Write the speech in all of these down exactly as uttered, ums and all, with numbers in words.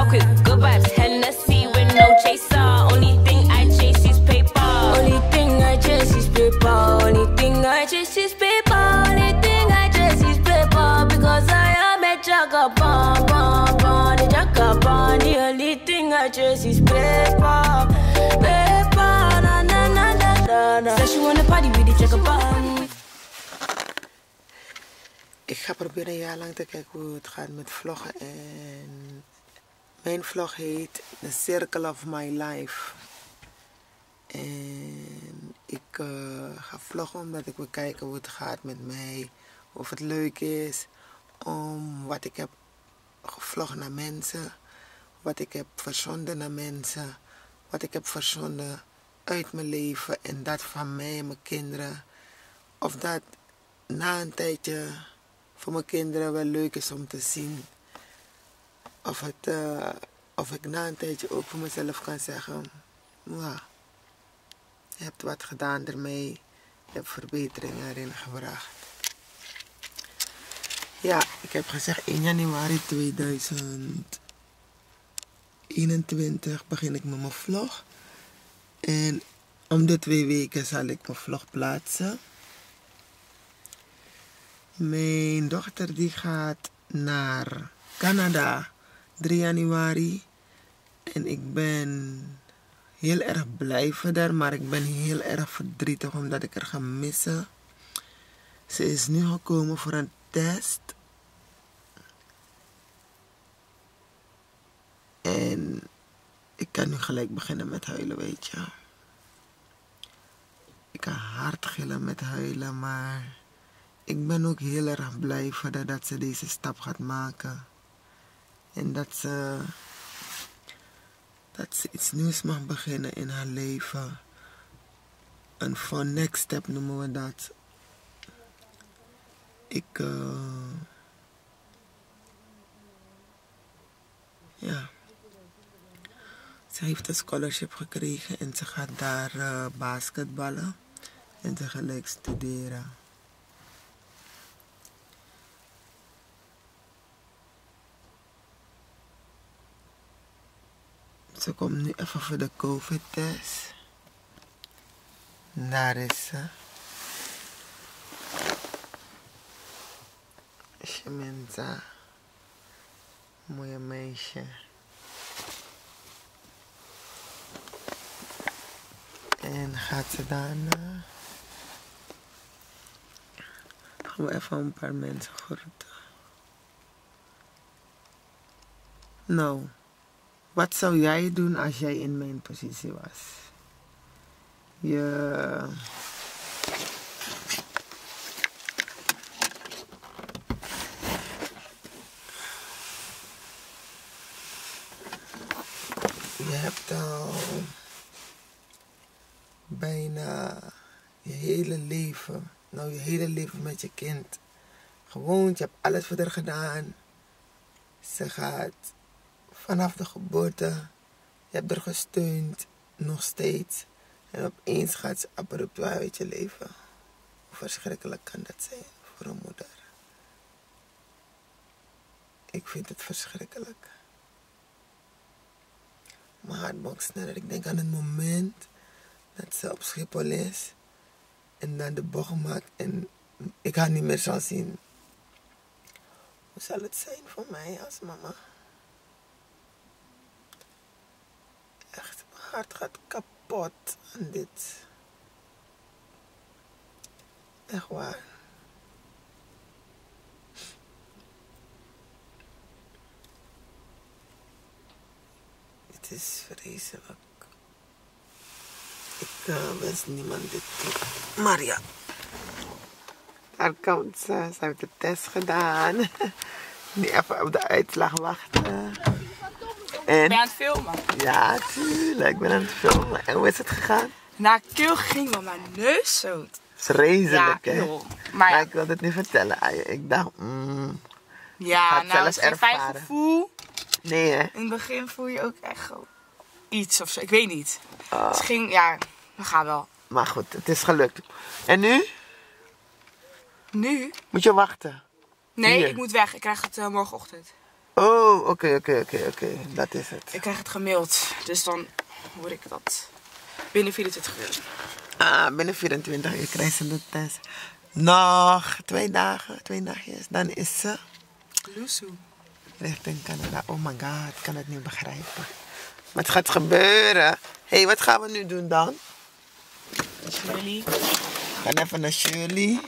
fuck with good vibes. Hennessy with no chaser. Only thing I chase is paper. Only thing I chase is paper. Only thing I chase is paper. Only thing I chase is paper. Because I am a jagabon, bon, bon, the jagabon. The only thing I chase is paper. Paper, na na na na na na. Says she wanna party with the jagabon. Ik ga proberen een jaar lang te kijken hoe het gaat met vloggen. En mijn vlog heet The Circle of My Life. En ik uh, ga vloggen omdat ik wil kijken hoe het gaat met mij. Of het leuk is. Om wat ik heb gevlogd naar mensen. Wat ik heb verzonden naar mensen. Wat ik heb verzonden uit mijn leven. En dat van mij en mijn kinderen. Of dat na een tijdje voor mijn kinderen wel leuk is om te zien. Of, het, uh, of ik na een tijdje ook voor mezelf kan zeggen. Wow, je hebt wat gedaan ermee. Je hebt verbeteringen erin gebracht. Ja, ik heb gezegd één januari tweeduizend eenentwintig begin ik met mijn vlog. En om de twee weken zal ik mijn vlog plaatsen. Mijn dochter die gaat naar Canada drie januari. En ik ben heel erg blij voor haar, maar ik ben heel erg verdrietig omdat ik haar ga missen. Ze is nu gekomen voor een test. En ik kan nu gelijk beginnen met huilen, weet je. Ik kan hard gillen met huilen, maar ik ben ook heel erg blij voor haar dat ze deze stap gaat maken. En dat ze, dat ze iets nieuws mag beginnen in haar leven. Een for next step noemen we dat. Ik, uh, ja. Ze heeft een scholarship gekregen en ze gaat daar uh, basketballen en tegelijk studeren. Ze komt nu even voor de COVID-test. Daar is ze. Shemenza. Mooie meisje. En gaat ze daarna. Gaan we even een paar mensen groeten. Nou. Wat zou jij doen als jij in mijn positie was? Je... Je hebt al bijna je hele leven, nou je hele leven met je kind gewoond. Je hebt alles voor haar gedaan. Ze gaat vanaf de geboorte, je hebt haar gesteund, nog steeds. En opeens gaat ze abrupt uit je leven. Hoe verschrikkelijk kan dat zijn voor een moeder? Ik vind het verschrikkelijk. Mijn hart bonkt sneller. Ik denk aan het moment dat ze op Schiphol is. En dan de bocht maakt en ik haar niet meer zal zien. Hoe zal het zijn voor mij als mama? Echt, mijn hart gaat kapot aan dit. Echt waar. Het is vreselijk. Ik uh, wens niemand dit toe. Maar ja. Daar komt ze. Ze heeft de test gedaan. Nu even op de uitslag wachten. En... Ben je aan het filmen? Ja, tuurlijk. Ik ben aan het filmen. En hoe is het gegaan? Na keel ging wel mijn neus zo. Vreselijk, ja, hè? Joh. Maar, maar ja. ik wilde het niet vertellen aan je. Ik dacht, mm, ja, nou, het is een fijn ervaren. gevoel. Nee, hè? In het begin voel je ook echt gewoon iets of zo. Ik weet niet. Oh. Het ging, ja, we gaan wel. Maar goed, het is gelukt. En nu? Nu? Moet je wachten? Nee, Hier. ik moet weg. Ik krijg het uh, morgenochtend. Oh, oké, okay, oké, okay, oké, okay, oké. Okay. Dat is het. Ik krijg het gemaild, dus dan hoor ik dat. Binnen vierentwintig uur. Ah, binnen vierentwintig uur krijgt ze de test. Nog twee dagen, twee dagjes, dan is ze... Loesoe. Richting Canada. Oh my god, ik kan het niet begrijpen. Maar het gaat gebeuren. Hé, hey, wat gaan we nu doen dan? Shirley. We gaan even naar Shirley.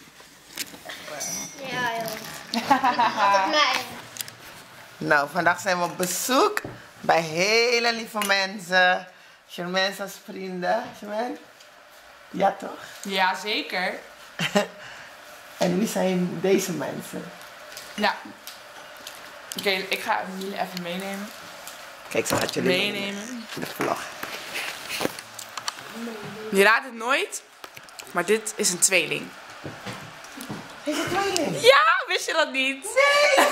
Ja, joh. Nee. Nou, vandaag zijn we op bezoek bij hele lieve mensen. Jermain's vrienden. Jermaine? Ja, toch? Ja, zeker. En wie zijn deze mensen? Ja. Oké, okay, ik ga jullie even meenemen. Kijk, zo gaat jullie meenemen. In de vlog. Je raadt het nooit, maar dit is een tweeling. Is het tweeling? Ja, wist je dat niet? Nee!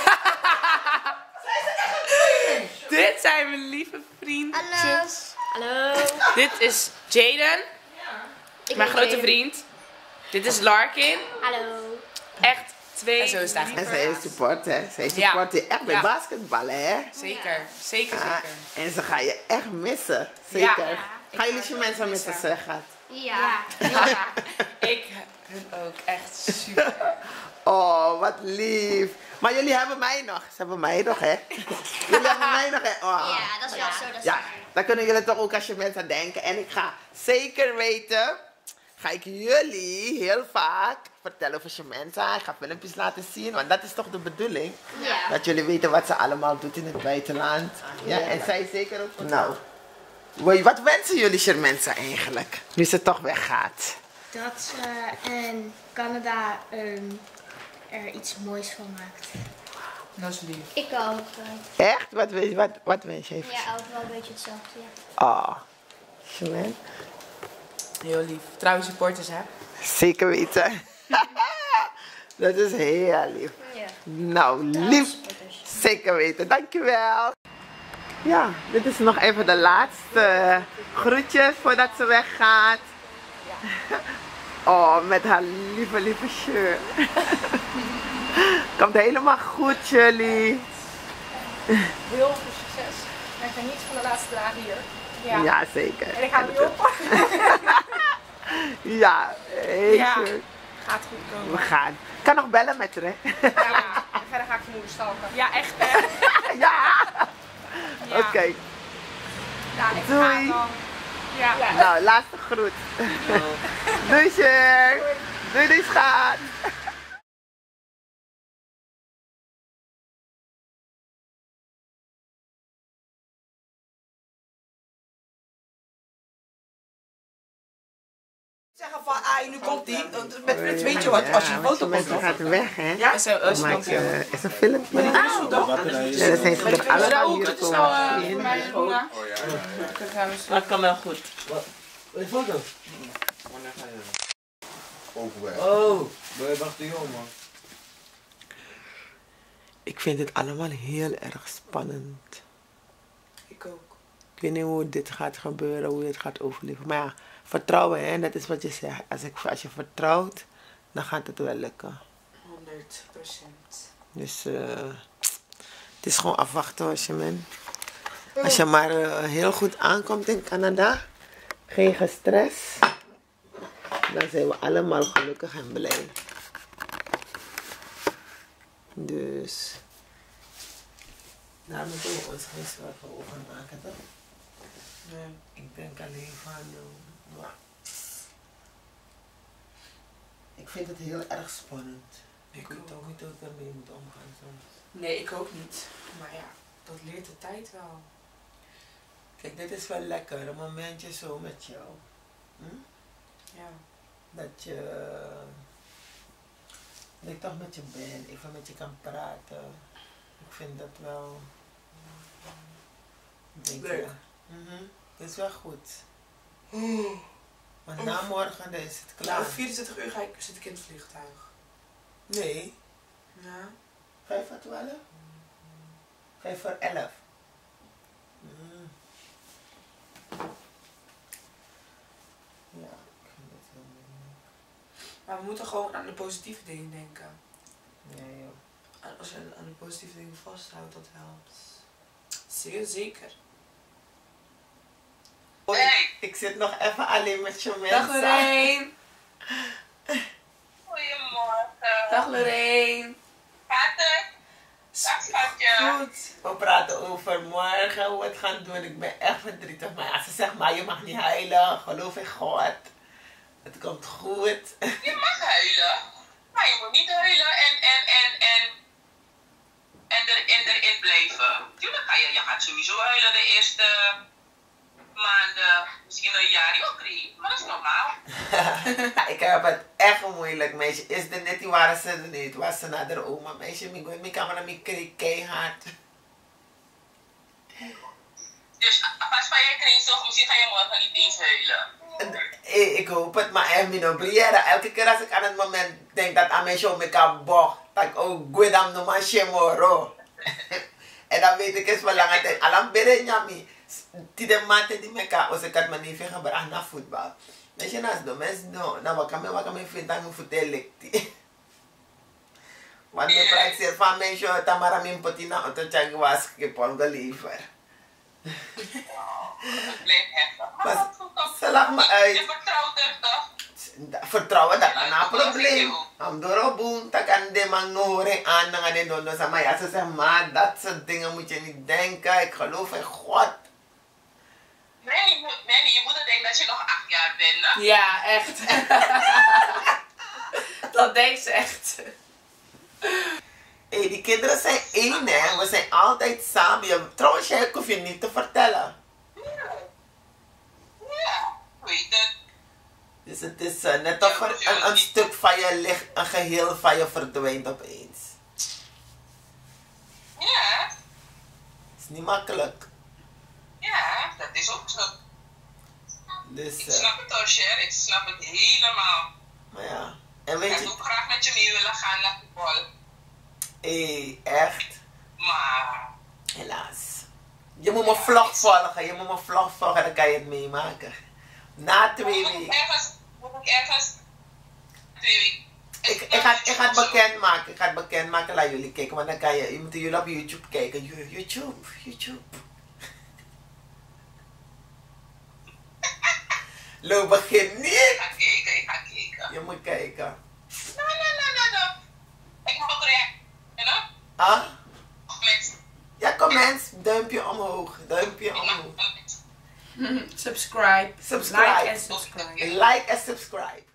Dit zijn mijn lieve vriendjes. Hallo. Dit is Jaden, Ik mijn ben grote Jaden. vriend. Dit is Larkin. Hallo. Echt twee. En zo is het eigenlijk. En zij is support, hè? Zij Ja. support je echt bij Ja. basketballen, hè? Zeker, zeker, Ah, zeker. en ze gaan je echt missen. Zeker. Ja. Gaan jullie je mensen missen, zeg gaat? Ja. Ja, ik hun ook echt super. Oh, wat lief. Maar jullie hebben mij nog. Ze hebben mij nog, hè? Jullie hebben mij nog, hè? Oh. Ja, dat is wel zo. Dat is Ja, wel dan kunnen jullie toch ook als je mensen denken. En ik ga zeker weten, ga ik jullie heel vaak vertellen over Shemensa. Ik ga filmpjes laten zien, want dat is toch de bedoeling. zo. Ja. Dat jullie weten wat ze allemaal doet in het buitenland. Ja, en zij zeker ook. Nou, wat wensen jullie Shemensa eigenlijk? Nu ze toch weggaat. Dat ze in Canada um, er iets moois van maakt. Dat is lief. Ik ook. eh. Echt? Wat, wens- wat, wat wens je even? Ja, ook wel een beetje hetzelfde. Ja. Oh, Shemen. Heel lief. Trouwe supporters, hè? Zeker weten. Dat is heel lief. Ja. Nou, lief. Zeker weten, dankjewel. Ja, dit is nog even de laatste groetjes voordat ze weggaat. Oh, met haar lieve, lieve shirt. Komt helemaal goed, jullie. Heel veel succes. En geniet van de laatste dagen hier. Ja. Ja, zeker. En ik ga nu op. Ja, heel Ja. goed. Gaat goed komen. We gaan. Ik kan nog bellen met haar, hè? Ja. En verder ga ik je moeder stalken. Ja, echt hè? Ja. Ja. Oké. Ja, ik Doei. ga dan. Ja. ja. Nou, laatste groet. Doei, Sher. Doei, doei, schat. Zeggen van, ah, nu komt die. Met, met, weet je wat, als je een foto komt. Mensen gaat weg, hè? Ja? Zo, als je Maar dan het uh, is een filmpje. Ja, dan zijn ze er Zo, allemaal dat hier is wel komen eh, zien. voor mij Luna. Dat kan wel goed. Een foto? Overweg. Oh, ben je wacht die man. Ik vind het allemaal heel erg spannend. Ik ook. Ik weet niet hoe dit gaat gebeuren, hoe je het gaat overleven. Maar ja, vertrouwen, hè, dat is wat je zegt. Als, ik, als je vertrouwt, dan gaat het wel lukken. honderd procent. Dus uh, het is gewoon afwachten als je men. Als je maar uh, heel goed aankomt in Canada, geen gestress, dan zijn we allemaal gelukkig en blij. Dus daar moeten we ons geen zorgen over maken, toch? Nee, ik denk alleen van, uh, ik vind het heel erg spannend. Ik weet ook niet hoe ik ermee moet omgaan soms. Nee, ik ook niet. Maar ja, dat leert de tijd wel. Kijk, dit is wel lekker, een momentje zo met jou. Hm? Ja. Dat je, dat ik toch met je ben, even met je kan praten. Ik vind dat wel, denk leuk. Ja. Mm-hmm. Dat is wel goed. Want na morgen dan is het klaar. Over vierentwintig uur ga ik, zit ik in het vliegtuig. Nee, Ja. vijf voor twaalf? Vijf voor elf. Mm. Ja, ik vind het heel moeilijk. Maar we moeten gewoon aan de positieve dingen denken. Nee joh. Aan als je aan de positieve dingen vasthoudt, dat helpt. Zeer zeker. Oh, ik, ik zit nog even alleen met je mensen. Dag Lorraine. Goedemorgen. Dag Lorraine. Gaat het? Dag schatje. Goed. We praten over morgen, hoe we het gaan doen. Ik ben echt verdrietig. Maar ja, ze zegt maar, je mag niet huilen. Geloof in God. Het komt goed. Je mag huilen. Maar je moet niet huilen en, en, en, en, en erin, erin blijven. Tuurlijk ga je, je gaat sowieso huilen de eerste maanden, misschien een jaar, joh, drie. Maar dat is normaal. Ik heb het echt moeilijk, meisje. Is er net, die waren ze er niet. Was ze naar de oma, meisje. Mijn camera, mijn kreeg keihard. Dus pas van je kring toch, misschien ga je morgen niet eens huilen. Ik hoop het, maar ik ben obliera. Elke keer als ik aan het moment denk dat aan mijn show me kan boch, dat ik ook goed am no man shemoro. En dan weet ik eens voor lange tijd, alam bere nyami. Die de maanden die me kan, als ik had mijn neefje gebracht naar voetbal. Weet je, naast de mensen doen, nou wat kan me, wat kan me vinden aan mijn voeten lekti. Want mijn prijs is van mijn show, Tamara mijn potina, auto chagi was gekepon geleverd. Het blijft heftig. Maar Maar goed, toch? ze lacht me uit. Je vertrouwt er toch? Vertrouwen, dat is een probleem. Am doroboen, dat kan de man horen aan en de dondo sama. Ja, ze zegt, maar dat soort dingen moet je niet denken. Ik geloof in God. Manny, Manny, je moeder denkt dat je nog acht jaar bent, hè? Ja, echt. Dat denkt ze echt. Hey, die kinderen zijn één, hè. We zijn altijd samen. Je, trouwens, jij hoef je niet te vertellen. Ja. Ja, weet het. Dus het is uh, net of er een, een stuk van je ligt, een geheel van je verdwijnt opeens. Ja. Is niet makkelijk. Ja, dat is ook zo. Dus, Ik uh, snap het hoor, Cher. Ik snap het helemaal. maar ja. En Ik weet had je, ook graag met je mee willen gaan naar voetbal. hé, hey, echt. Maar... Helaas. Je moet mijn vlog volgen. Je moet mijn vlog volgen, dan kan je het meemaken. Na twee Moet ik weken. ergens... Moet ik ergens... Twee weken... Ik, ik, ga, ik ga het bekendmaken. Ik ga het bekendmaken. Laat jullie kijken. Want dan kan je... Je moet jullie op YouTube kijken. YouTube. YouTube. Lo, begin niet. Ik ga kijken, ik ga kijken. Je moet kijken. Nee, nee, nee, nee, nee. Ik moet ook reageren. Ah? Comments. Ja, comments. Duimpje omhoog. Duimpje omhoog. Subscribe. Subscribe. Like en subscribe. Like en subscribe.